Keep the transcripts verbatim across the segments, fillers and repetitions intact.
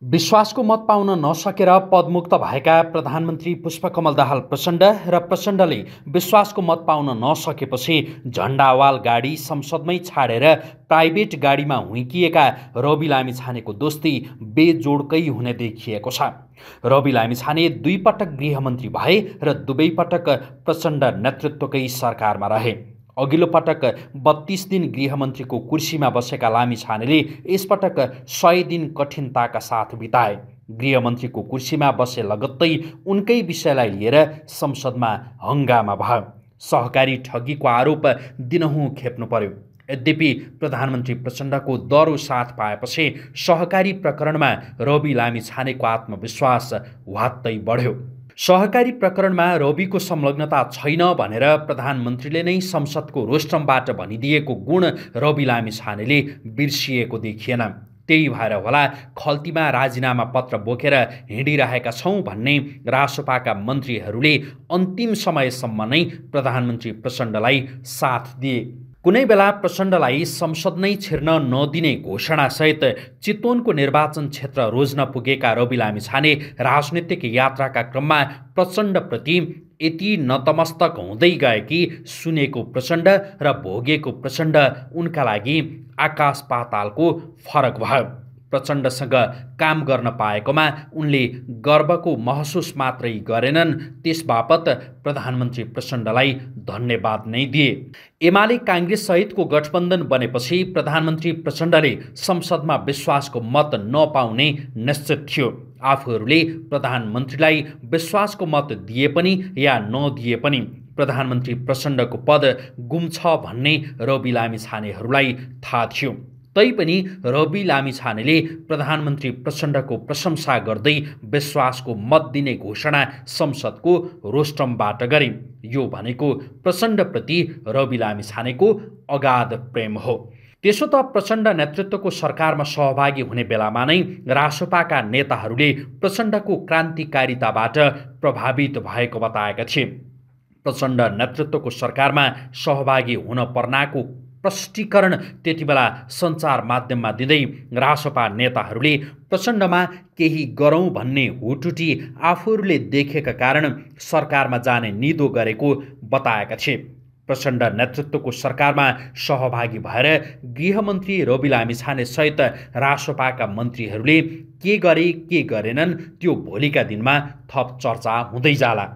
विश्वासको मत पाउन नसकेर पदमुक्त भएका प्रधानमन्त्री पुष्पकमल दाहाल प्रचण्ड र प्रचण्डले विश्वासको मत पाउन नसकेपछि झण्डावाल गाडी संसदमै छाडेर प्राइभेट गाडीमा हुइकिएका रवि लामिछानेको दोस्ती बेजोडकै हुने देखिएको छ। रवि लामिछाने दुई पटक गृहमन्त्री भए र दुवै पटक प्रचण्ड नेतृत्वकै सरकारमा रहे। अघिल्लो पटक बत्तीस दिन गृहमन्त्रीको कुर्सीमा बसेका लामिछानेले यसपटक सय दिन कठिनताका साथ बिताए। गृहमन्त्रीको कुर्सीमा बसे लगत्तै उनकै विषयलाई लिएर संसदमा हङ्गामा भयो। सहकारी ठगीको आरोप दिनहुँ खेप्नु पर्यो। यद्यपि प्रधानमन्त्री प्रचण्डको दरो साथ पाएपछि सहकारी प्रकरणमा रवि लामिछानेको आत्मविश्वास वात्तै बढ्यो। सहकारी प्रकरणमा रविको संलग्नता छैन भनेर प्रधानमन्त्रीले नै संसदको रोस्टमबाट भनिदिएको गुण रवि लामिछानेले बिर्सिएको देखिएन। त्यही भएर होला खल्तीमा राजीनामा पत्र बोकेर हिँडिरहेका छौँ भन्ने रासोपाका मन्त्रीहरूले अन्तिम समयसम्म नै प्रधानमन्त्री प्रचण्डलाई साथ दिए। कुनै बेला प्रचण्डलाई संसद नै छिर्न नदिने घोषणासहित चितवनको निर्वाचन क्षेत्र रोज्न पुगेका रवि लामिछाने राजनीतिक यात्राका क्रममा प्रचण्डप्रति यति नतमस्तक हुँदै गए कि सुनेको प्रचण्ड र भोगेको प्रचण्ड उनका लागि आकाश पातालको फरक भयो। प्रचण्डसँग काम गर्न पाएकोमा उनले गर्वको महसुस मात्रै गरेनन्, त्यसबापत प्रधानमन्त्री प्रचण्डलाई धन्यवाद नै दिए। एमाले काङ्ग्रेस सहितको गठबन्धन बनेपछि प्रधानमन्त्री प्रचण्डले संसदमा विश्वासको मत नपाउने निश्चित थियो। आफूहरूले प्रधानमन्त्रीलाई विश्वासको मत दिए पनि या नदिए पनि प्रधानमन्त्री प्रचण्डको पद गुम्छ भन्ने रवि लामिछानेहरूलाई थाहा थियो। तैपनि रवि लामिछानेले प्रधानमन्त्री प्रचण्डको प्रशंसा गर्दै विश्वासको मत दिने घोषणा संसदको रोस्टमबाट गरे। यो भनेको प्रचण्डप्रति रवि लामिछानेको अगाध प्रेम हो। त्यसो त प्रचण्ड नेतृत्वको सरकारमा सहभागी हुने बेलामा नै रासोपाका नेताहरूले प्रचण्डको क्रान्तिकारिताबाट प्रभावित भएको बताएका थिए। प्रचण्ड नेतृत्वको सरकारमा सहभागी हुन पर्नाको प्रष्टीकरण त्यतिबेला सञ्चार माध्यममा दिँदै रासोपा नेताहरूले प्रचण्डमा केही गरौँ भन्ने हुटुटी आफूहरूले देखेका कारण सरकारमा जाने निदो गरेको बताएका थिए। प्रचण्ड नेतृत्वको सरकारमा सहभागी भएर गृहमन्त्री रवि लामिछाने सहित रासोपाका मन्त्रीहरूले के गरे के गरेनन् त्यो भोलिका दिनमा थप चर्चा हुँदै जाला।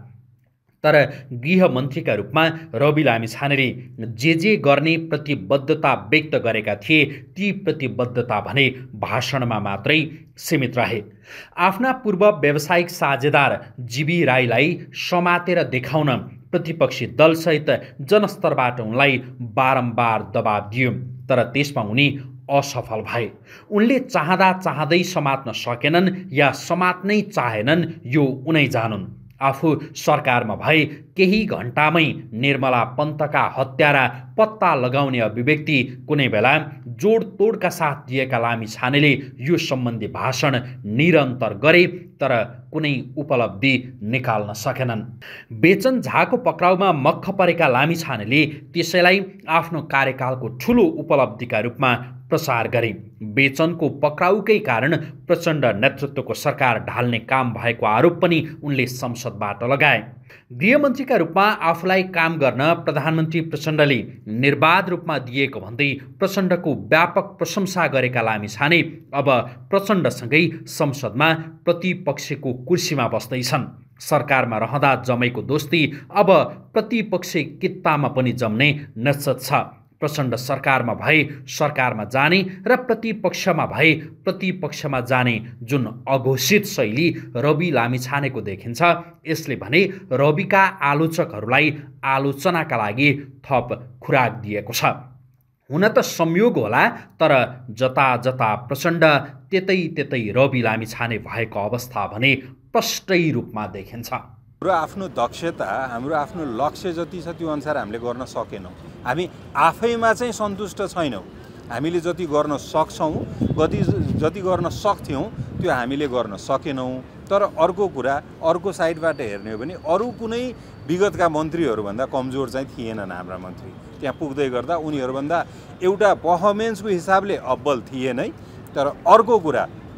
तर गृहमन्त्रीका रूपमा रवि लामिछानेले जे जे गर्ने प्रतिबद्धता व्यक्त गरेका थिए ती प्रतिबद्धता भने भाषणमा मात्रै सीमित रहे। आफ्ना पूर्व व्यावसायिक साझेदार जीवी राईलाई समातेर देखाउन प्रतिपक्षी दलसहित जनस्तरबाट उनलाई बारम्बार दबाब दियो, तर त्यसमा उनी असफल भए। उनले चाहँदा चाहँदै समात्न सकेनन् या समात्नै चाहेनन्, यो उनै जानुन्। आफू सरकारमा भए केही घण्टामै निर्मला पन्तका हत्यारा पत्ता लगाउने अभिव्यक्ति कुनै बेला जोडतोडका साथ दिएका लामिछानेले यो सम्बन्धी भाषण निरन्तर गरे, तर कुनै उपलब्धि निकाल्न सकेनन्। बेचन झाको पक्राउमा मक्ख परेका लामिछानेले त्यसैलाई आफ्नो कार्यकालको ठूलो उपलब्धिका रूपमा प्रचार गरे। बेचनको पक्राउकै कारण प्रचण्ड नेतृत्वको सरकार ढाल्ने काम भएको आरोप पनि उनले संसदबाट लगाए। गृहमन्त्रीका रूपमा आफूलाई काम गर्न प्रधानमन्त्री प्रचण्डले निर्बाध रूपमा दिएको भन्दै प्रचण्डको व्यापक प्रशंसा गरेका लामिछाने अब प्रचण्डसँगै संसदमा प्रतिपक्षको कुर्सीमा बस्दैछन्। सरकारमा रहँदा जमेको दोस्ती अब प्रतिपक्ष कित्तामा पनि जम्ने निश्चित छ। प्रचण्ड सरकारमा भए सरकारमा जाने र प्रतिपक्षमा भए प्रतिपक्षमा जाने जुन अघोषित शैली रवि लामिछानेको देखिन्छ, यसले भने रविका आलोचकहरूलाई आलोचनाका लागि थप खुराक दिएको छ। हुन त संयोग होला, तर जता जता प्रचण्ड त्यतै त्यतै रवि लामिछाने भएको अवस्था भने प्रष्टै रूपमा देखिन्छ। हाम्रो आफ्नो दक्षता, हाम्रो आफ्नो लक्ष्य जति छ त्यो अनुसार हामीले गर्न सकेनौँ। हामी आफैमा चाहिँ सन्तुष्ट छैनौँ। हामीले जति गर्न सक्छौँ, कति जति गर्न सक्थ्यौँ त्यो हामीले गर्न सकेनौँ। तर अर्को कुरा, अर्को साइडबाट हेर्ने हो भने अरू कुनै विगतका मन्त्रीहरूभन्दा कमजोर चाहिँ थिएनन् हाम्रा मन्त्री। त्यहाँ पुग्दै गर्दा उनीहरूभन्दा एउटा पर्फर्मेन्सको हिसाबले अब्बल थिए नै। तर अर्को कुरा,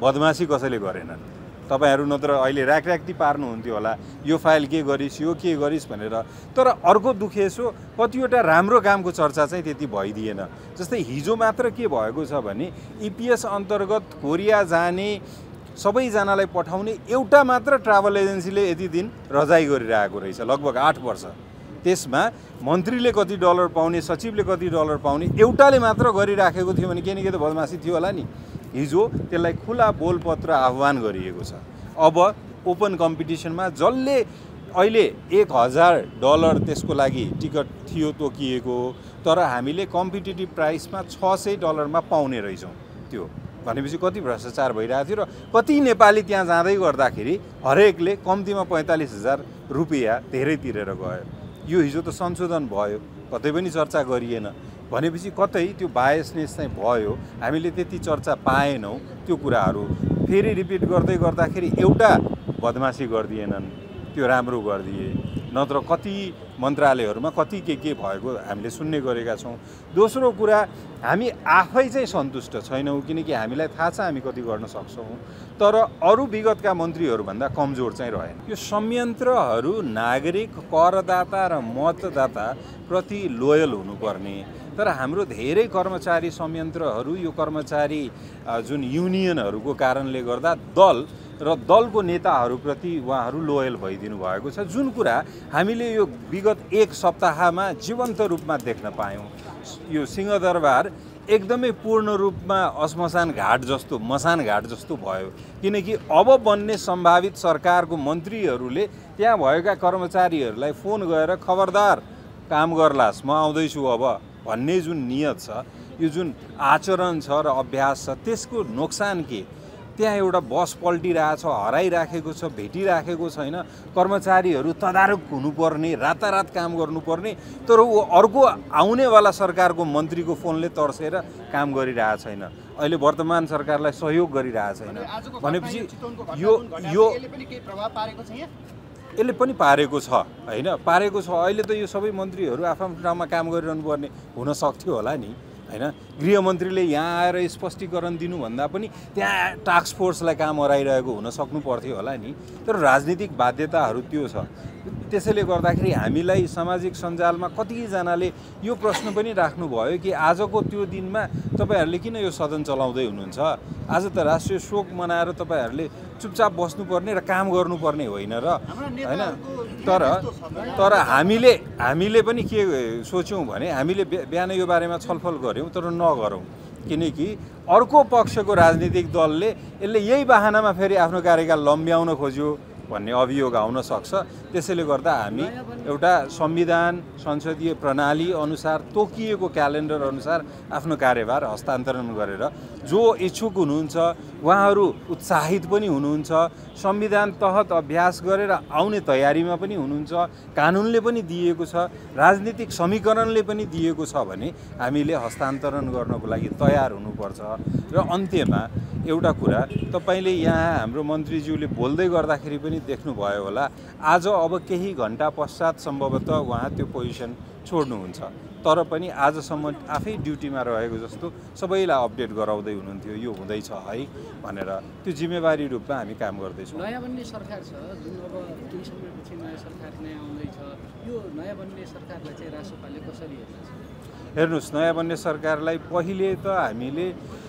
बदमासी कसैले गरेनन्। तपाईहरू नत्र अहिले र्याकर्याक्ती पार्नुहुन्थ्यो होला यो फाइल के गरिस् यो के गरिस् भनेर। तर अर्को दुखेसो कतिवटा राम्रो कामको चर्चा चाहिँ त्यति भइदिएन। जस्तै हिजो मात्र के भएको छ भने इपिएस अन्तर्गत कोरिया जाने सबैजनालाई पठाउने एउटा मात्र ट्राभल एजेन्सीले यति दिन रजाई गरिरहेको रहेछ, लगभग आठ वर्ष। त्यसमा मन्त्रीले कति डलर पाउने, सचिवले कति डलर पाउने एउटाले मात्र गरिराखेको थियो भने के न के त बदमासी थियो होला नि। हिजो त्यसलाई खुला बोलपत्र आह्वान गरिएको छ। अब ओपन कम्पिटिसनमा जसले अहिले एक हजार डलर त्यसको लागि टिकट थियो तोकिएको, तर हामीले कम्पिटिटिभ प्राइसमा छ सय डलरमा पाउने रहेछौँ। त्यो भनेपछि कति भ्रष्टाचार भइरहेको थियो र कति नेपाली त्यहाँ जाँदै गर्दाखेरि हरेकले कम्तीमा पैँतालिस हजार रुपियाँ धेरै तिरेर गयो। यो हिजो त संशोधन भयो, कतै पनि चर्चा गरिएन। भनेपछि कतै त्यो बायसनेस चाहिँ भयो, हामीले त्यति चर्चा पाएनौँ। त्यो कुराहरू फेरि रिपिट गर्दै गर्दाखेरि एउटा बदमासी गरिदिएनन्, त्यो राम्रो गरिदिए। नत्र कति मन्त्रालयहरूमा कति के के भएको हामीले सुन्ने गरेका छौँ। दोस्रो कुरा, हामी आफै चाहिँ सन्तुष्ट छैनौँ, किनकि हामीलाई थाहा छ हामी कति गर्न सक्छौँ, तर अरू विगतका मन्त्रीहरूभन्दा कमजोर चाहिँ रहेन। यो संयन्त्रहरू नागरिक, करदाता र मतदाता प्रति लोयल हुनुपर्ने, तर हाम्रो धेरै कर्मचारी संयन्त्रहरू यो कर्मचारी जुन युनियनहरूको कारणले गर्दा दल र दलको नेताहरूप्रति उहाँहरू लोयल भइदिनु भएको छ। जुन कुरा हामीले यो विगत एक सप्ताहमा जीवन्त रूपमा देख्न पायौँ। यो सिंहदरबार एकदमै पूर्ण रूपमा श्मशान घाट जस्तो, मसान घाट जस्तो भयो, किनकि अब बन्ने सम्भावित सरकारको मन्त्रीहरूले त्यहाँ भएका कर्मचारीहरूलाई फोन गरेर खबरदार काम गर्लास्, म आउँदैछु अब भन्ने जुन नियत छ, यो जुन आचरण छ र अभ्यास छ, त्यसको नोक्सान के? त्यहाँ एउटा बस पल्टिरहेछ, हराइराखेको छ, भेटिराखेको छैन, कर्मचारीहरू तदारुक हुनुपर्ने, रातारात काम गर्नुपर्ने, तर ऊ अर्को आउनेवाला सरकारको मन्त्रीको फोनले तर्सेर काम गरिरहेको छैन। अहिले वर्तमान सरकारलाई सहयोग गरिरहेको छैन भनेपछि यो यो यसले पनि पारेको छ, होइन? पारेको छ। अहिले त यो सबै मन्त्रीहरू आफ्नो ठाउँमा काम गरिरहनु पर्ने हुन सक्थ्यो होला नि, होइन? गृहमन्त्रीले यहाँ आएर स्पष्टीकरण दिनुभन्दा पनि त्यहाँ टास्क फोर्सलाई काम हराइरहेको हुन सक्नु पर्थ्यो होला नि। तर राजनीतिक बाध्यताहरू त्यो छ। त्यसैले गर्दाखेरि हामीलाई सामाजिक सञ्जालमा कतिजनाले यो प्रश्न पनि राख्नुभयो कि आजको त्यो दिनमा तपाईँहरूले किन यो सदन चलाउँदै हुनुहुन्छ? आज त राष्ट्रिय शोक मनाएर तपाईँहरूले चुपचाप बस्नुपर्ने र काम गर्नुपर्ने होइन र, होइन? तर तर हामीले हामीले पनि के सोच्यौँ भने हामीले बिहान यो बारेमा छलफल गऱ्यौँ, तर नगरौँ, किनकि अर्को पक्षको राजनीतिक दलले यसले यही बाहनामा फेरि आफ्नो कार्यकाल लम्ब्याउन खोज्यो भन्ने अभियोग आउन सक्छ। त्यसैले गर्दा हामी एउटा संविधान, संसदीय प्रणाली अनुसार तोकिएको क्यालेन्डर अनुसार आफ्नो कार्यभार हस्तान्तरण गरेर जो इच्छुक हुनुहुन्छ उहाँहरू उत्साहित पनि हुनुहुन्छ, संविधान तहत अभ्यास गरेर आउने तयारीमा पनि हुनुहुन्छ, कानुनले पनि दिएको छ, राजनीतिक समीकरणले पनि दिएको छ भने हामीले हस्तान्तरण गर्नको लागि तयार हुनुपर्छ। र अन्त्यमा एउटा कुरा, तपाईँले यहाँ हाम्रो मन्त्रीज्यूले बोल्दै गर्दाखेरि पनि देख्नुभयो होला, आज अब केही घन्टा पश्चात सम्भवतः उहाँ त्यो पोजिसन छोड्नुहुन्छ, तर पनि आजसम्म आफै ड्युटीमा रहेको जस्तो सबैलाई अपडेट गराउँदै हुनुहुन्थ्यो, यो हुँदैछ है भनेर। त्यो जिम्मेवारी रूपमा हामी काम गर्दैछौँ। नयाँ बन्ने सरकार छ जुन अब केही समयपछि नयाँ सरकार नै आउँदैछ, यो नयाँ बन्ने सरकारलाई चाहिँ रासोपाले कसरी हेर्नुहुन्छ? हेर्नुहोस्, नयाँ बन्ने सरकारलाई पहिले त हामीले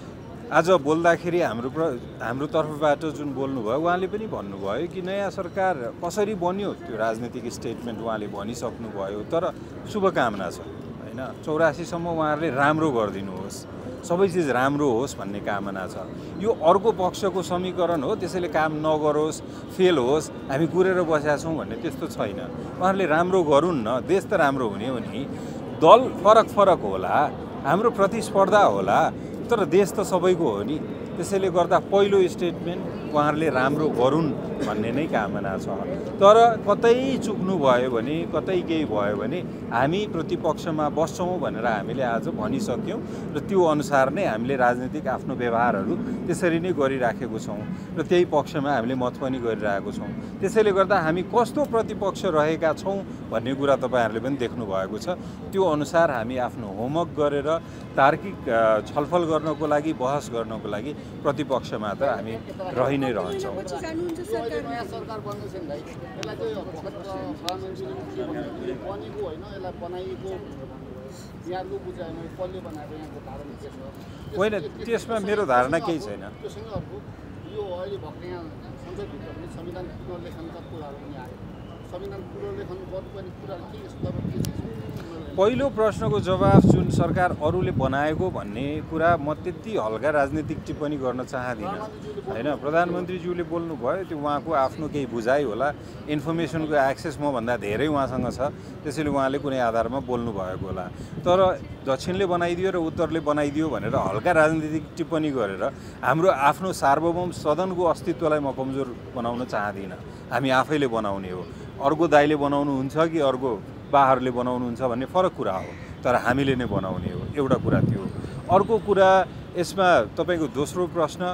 आज बोल्दाखेरि हाम्रो हाम्रो तर्फबाट जुन बोल्नुभयो उहाँले पनि भन्नुभयो कि नयाँ सरकार कसरी बन्यो त्यो राजनीतिक स्टेटमेन्ट उहाँले भनिसक्नुभयो, तर शुभकामना छ, होइन? चौरासीसम्म उहाँहरूले राम्रो गरिदिनुहोस्, सबै चिज राम्रो होस् भन्ने कामना छ। यो अर्को पक्षको समीकरण हो, त्यसैले काम नगरोस्, फेल होस्, हामी कुरेर बसेका छौँ भन्ने त्यस्तो छैन। उहाँहरूले राम्रो गरून् न, देश त राम्रो हुने हो नि। दल फरक फरक होला, हाम्रो प्रतिस्पर्धा होला, तर देश त सबैको हो नि। त्यसैले गर्दा पहिलो स्टेटमेन्ट उहाँहरूले राम्रो गरून् भन्ने नै कामना छ। तर कतै चुक्नु भयो भने, कतै केही भयो भने हामी प्रतिपक्षमा बस्छौँ भनेर हामीले आज भनिसक्यौँ र त्यो अनुसार नै हामीले राजनीतिक आफ्नो व्यवहारहरू त्यसरी नै गरिराखेको छौँ र त्यही पक्षमा हामीले मत पनि गरिरहेको छौँ। त्यसैले गर्दा हामी कस्तो प्रतिपक्ष रहेका छौँ भन्ने कुरा तपाईँहरूले पनि देख्नु भएको छ। त्यो अनुसार हामी आफ्नो होमवर्क गरेर तार्किक छलफल गर्नको लागि, बहस गर्नको लागि प्रतिपक्षमा त हामी रहि नै रहन्छौँ। होइन, त्यसमा मेरो धारणा केही छैन। पहिलो प्रश्नको जवाफ जुन सरकार अरूले बनाएको भन्ने कुरा म त्यति हल्का राजनीतिक टिप्पणी गर्न चाहदिनँ होइन। प्रधानमन्त्रीज्यूले बोल्नुभयो, त्यो उहाँको आफ्नो केही बुझाइ होला, इन्फर्मेसनको एक्सेस मभन्दा धेरै उहाँसँग छ, त्यसैले उहाँले कुनै आधारमा बोल्नुभएको होला। तर दक्षिणले बनाइदियो र उत्तरले बनाइदियो भनेर हल्का राजनीतिक टिप्पणी गरेर हाम्रो आफ्नो सार्वभौम सदनको अस्तित्वलाई म कमजोर बनाउन चाहदिनँ। हामी आफैले बनाउने हो, अर्को दाइले बनाउनुहुन्छ कि अर्को बाहरूले बनाउनुहुन्छ भन्ने फरक कुरा हो, तर हामीले नै बनाउने हो। एउटा कुरा त्यो। अर्को कुरा यसमा तपाईँको दोस्रो प्रश्न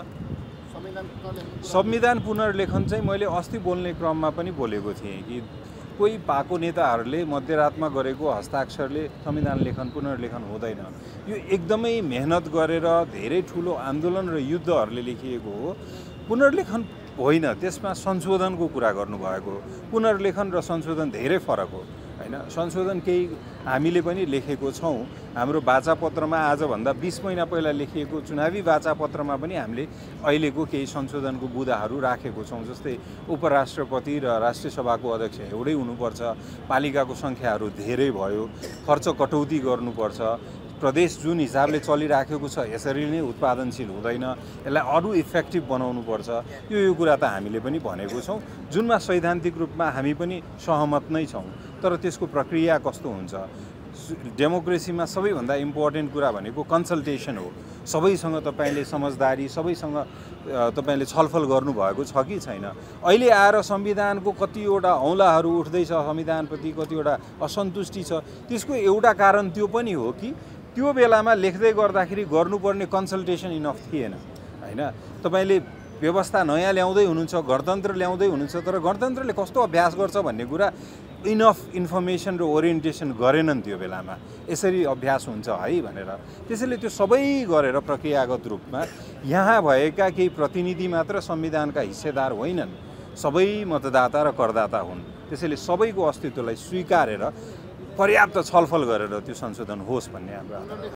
संविधान पुनर्लेखन चाहिँ मैले अस्ति बोल्ने क्रममा पनि बोलेको थिएँ कि कोही पाको नेताहरूले मध्यरातमा गरेको हस्ताक्षरले संविधान लेखन पुनर्लेखन हुँदैन। यो एकदमै मेहनत गरेर धेरै ठुलो आन्दोलन र युद्धहरूले लेखिएको हो। पुनर्लेखन होइन, त्यसमा संशोधनको कुरा गर्नुभएको हो। पुनर्लेखन र संशोधन धेरै फरक हो होइन। संशोधन केही हामीले पनि लेखेको छौँ। हाम्रो वाचापत्रमा आजभन्दा बिस महिना पहिला लेखिएको चुनावी वाचापत्रमा पनि हामीले अहिलेको केही संशोधनको बुँदाहरू राखेको छौँ। जस्तै उपराष्ट्रपति र राष्ट्रिय सभाको अध्यक्ष एउटै हुनुपर्छ, पालिकाको सङ्ख्याहरू धेरै भयो, खर्च कटौती गर्नुपर्छ, प्रदेश जुन हिसाबले चलिराखेको छ यसरी नै उत्पादनशील हुँदैन, यसलाई अरू इफेक्टिभ बनाउनुपर्छ। यो यो कुरा त हामीले पनि भनेको छौँ, जुनमा सैद्धान्तिक रूपमा हामी पनि सहमत नै छौँ। तर त्यसको प्रक्रिया कस्तो हुन्छ? डेमोक्रेसीमा सबैभन्दा इम्पोर्टेन्ट कुरा भनेको कन्सल्टेसन हो। सबैसँग तपाईँले समझदारी, सबैसँग तपाईँले छलफल गर्नुभएको छ कि छैन? अहिले आएर संविधानको कतिवटा औँलाहरू उठ्दैछ, संविधानप्रति कतिवटा असन्तुष्टि छ। त्यसको एउटा कारण त्यो पनि हो कि त्यो बेलामा लेख्दै गर्दाखेरि गर्नुपर्ने कन्सल्टेसन इनफ थिएन होइन। तपाईँले व्यवस्था नयाँ ल्याउँदै हुनुहुन्छ, गणतन्त्र ल्याउँदै हुनुहुन्छ, तर गणतन्त्रले कस्तो अभ्यास गर्छ भन्ने कुरा इनफ इन्फर्मेसन र ओरिएन्टेसन गरेनन् त्यो बेलामा। यसरी अभ्यास हुन्छ है भनेर, त्यसैले त्यो सबै गरेर प्रक्रियागत रूपमा यहाँ भएका केही प्रतिनिधि मात्र संविधानका हिस्सेदार होइनन्, सबै मतदाता र करदाता हुन्। त्यसैले सबैको अस्तित्वलाई स्वीकारेर पर्याप्त छलफल गरेर त्यो संशोधन होस् भन्ने हाम्रो